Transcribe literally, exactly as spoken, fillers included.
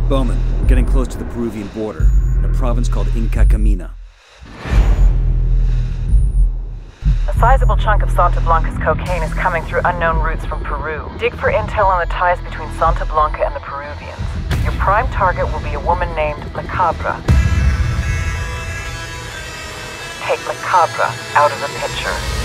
Bowman, we're getting close to the Peruvian border, in a province called Inca Camina. A sizable chunk of Santa Blanca's cocaine is coming through unknown routes from Peru. Dig for intel on the ties between Santa Blanca and the Peruvians. Your prime target will be a woman named La Cabra. Take La Cabra out of the picture.